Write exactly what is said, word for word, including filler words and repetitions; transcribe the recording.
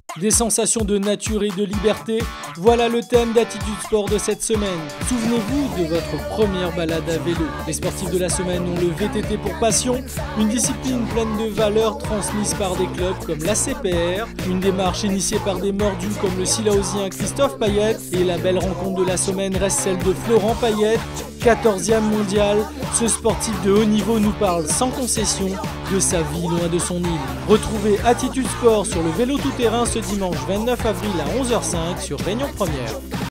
Des sensations de nature et de liberté, voilà le thème d'Attitude Sport de cette semaine. Souvenez-vous de votre première balade à vélo. Les sportifs de la semaine ont le V T T pour passion, une discipline pleine de valeurs transmises par des clubs comme l'A C P R, une démarche initiée par des mordus comme le Silaosien Christophe Payet, et la belle rencontre de la semaine reste celle de Florent Payet, quatorzième mondial. Ce sportif de haut niveau nous parle sans concession de sa vie loin de son île. Retrouvez Attitude Sport sur le vélo tout-terrain ce dimanche vingt-neuf avril à onze heures cinq sur Réunion Première.